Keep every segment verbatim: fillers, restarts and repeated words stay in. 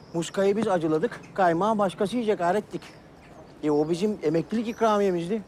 Muskayı biz acıladık, kaymağı başkası yiyecek, öğrettik. E o bizim emeklilik ikramiyemizdi.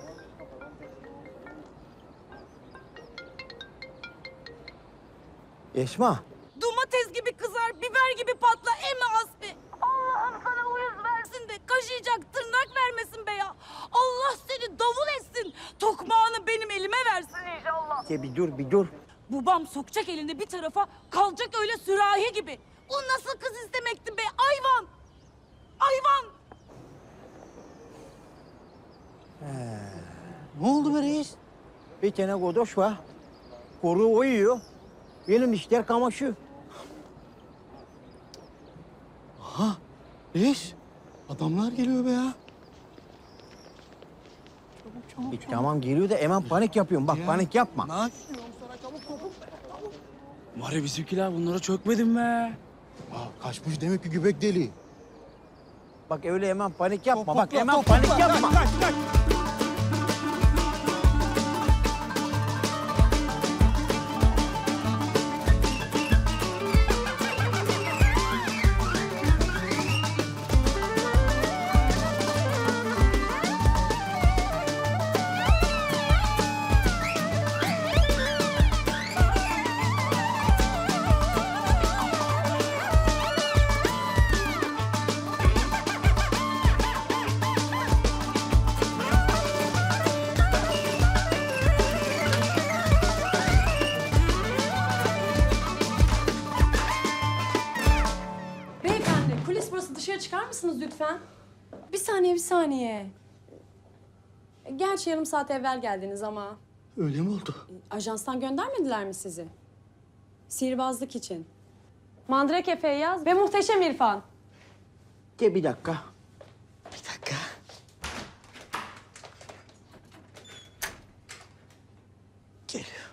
Esma. Domates gibi kızar, biber gibi patla emme Asfi. Allah'ım sana uyuz versin de kaşıyacak tırnak vermesin be ya. Allah seni davul etsin. Tokmağını benim elime versin inşallah. Ya bir dur, bir dur. Babam sokacak elini bir tarafa, kalacak öyle sürahi gibi. O nasıl kız istemekti be hayvan? Hayvan! Ne oldu be reis? Bir tane godoş var. Koru o yiyor. Benim işler kamaşıyor. Aha, reis. Adamlar geliyor be ya. Çabuk çabuk. E, tamam geliyor da hemen panik yapıyorum. Bak Ya, panik yapma. Ne yapıyorsun sana çabuk topuk? Var ya bizimkiler bunlara çökmedin be. Aa, kaçmış demek ki gübek deli. Bak öyle hemen panik yapma. Top, Bak top, hemen top, panik top, yapma. kaç, kaç. Beyefendi, kulis burası. Dışarı çıkar mısınız lütfen? Bir saniye, bir saniye. Gerçi yarım saat evvel geldiniz ama... Öyle mi oldu? Ajanstan göndermediler mi sizi? Sihirbazlık için. Mandrake Feyyaz ve Muhteşem İrfan. De bir dakika. Bir dakika. Geliyor.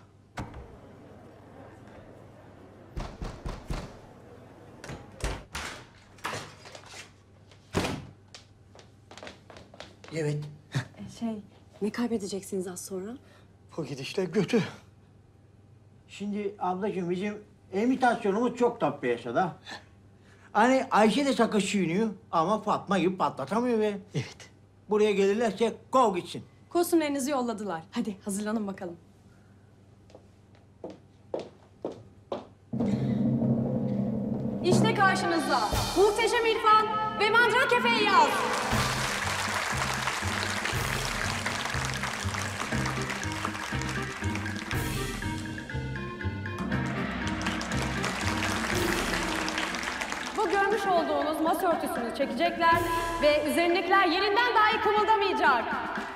Evet. Şey, ne kaybedeceksiniz az sonra? Bu gidişle götü. Şimdi ablacığım bizim imitasyonumuz çok tatlı yaşadı. Hani Ayşe de sakız çiğniyor ama Fatma gibi patlatamıyor be. Evet. Buraya gelirlerse kov gitsin. Kostümlerinizi yolladılar. Hadi hazırlanın bakalım. İşte karşınızda Muhteşem İrfan ve Mandrake Feyyaz. Bu görmüş olduğunuz masa örtüsünü çekecekler ve üzerindekiler yerinden dahi kımıldamayacak.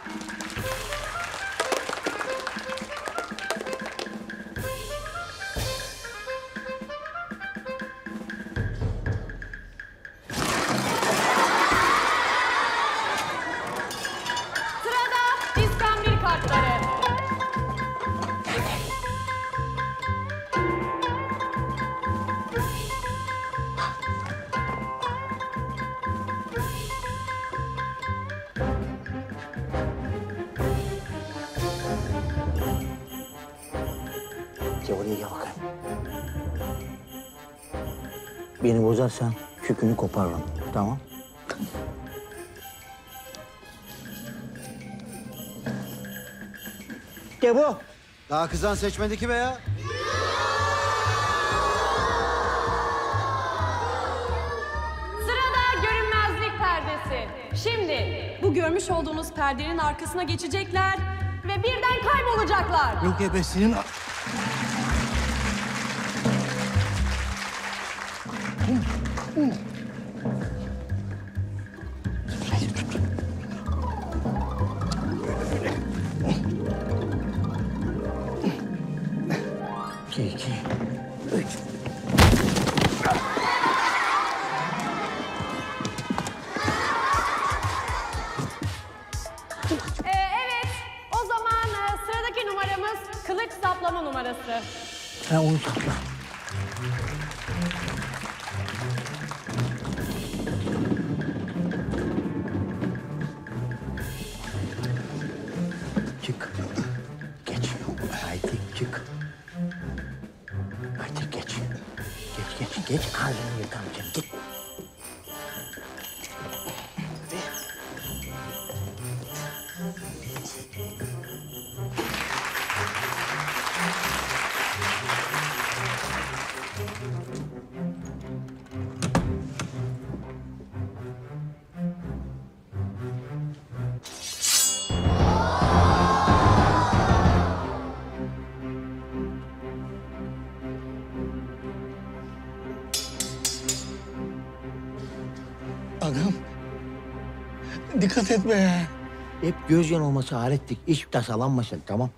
Sırada iskambil kartları. Gel oraya gel bakayım. Beni bozarsan kükünü koparırım. Tamam? De bu. Daha kızan seçmedi ki be ya. Sırada görünmezlik perdesi. Şimdi bu görmüş olduğunuz perdenin arkasına geçecekler ve birden kaybolacaklar. Yok ebesinin... İki, iki, üç. Ee, evet, o zaman e, sıradaki numaramız kılıç saplama numarası. Ha onu sakla. Çık. Geç. Haydi çık. Haydi geç. Geç geç geç. Ağzını yıkamayacağım. Git. Ağam. Dikkat etme ya. Hep göz yanılması alettik. Hiç tasalanmasın, tamam?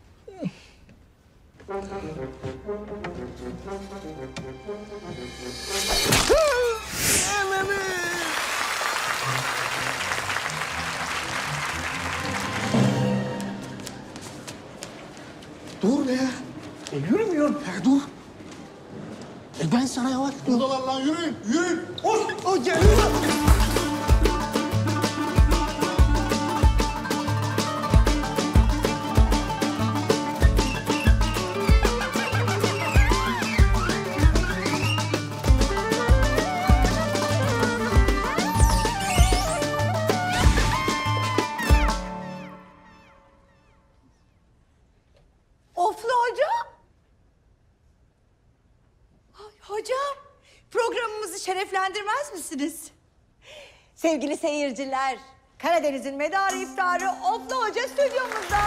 Dur be ya. E, yürümüyor. Ya dur. E ben sana yavaş diyorum. Buradalar lan yürüyün, yürüyün. Oy, o geliyor. Oflu hocam. Ay, hocam, programımızı şereflendirmez misiniz? Sevgili seyirciler, Karadeniz'in medarı iftarı Oflu Hoca stüdyomuzda.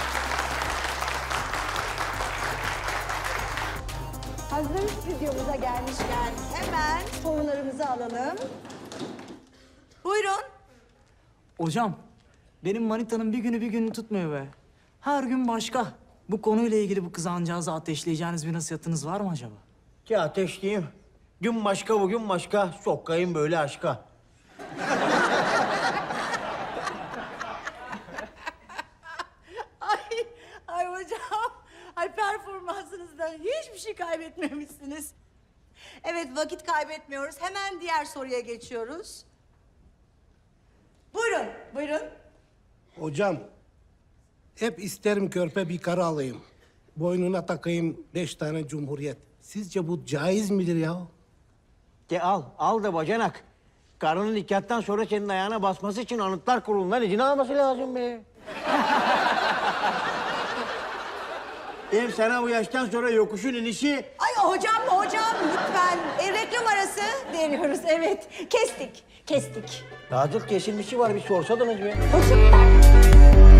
Hazır stüdyomuza gelmişken hemen sorularımızı alalım. Buyurun. Hocam, benim manitanın bir günü bir günü tutmuyor be. Her gün başka. Bu konuyla ilgili bu kızancağızı ateşleyeceğiniz bir nasihatınız var mı acaba? Ki ateşleyeyim. Gün başka, bugün başka. Sokayım böyle aşka. Ay, ay hocam, ay performansınızdan hiçbir şey kaybetmemişsiniz. Evet, vakit kaybetmiyoruz. Hemen diğer soruya geçiyoruz. Buyurun, buyurun. Hocam, hep isterim körpe bir karı alayım. Boynuna takayım beş tane cumhuriyet. Sizce bu caiz midir ya? De al, al da bacanak. Karının nikahtan sonra senin ayağına basması için Anıtlar Kurulu'ndan izin alması lazım be. Hem sana bu yaştan sonra yokuşun inişi... Ay hocam, hocam lütfen. E, reklam arası veriyoruz, evet. Kestik, kestik. Hazır kesilmişi var, bir sorsadınız be. Hocam.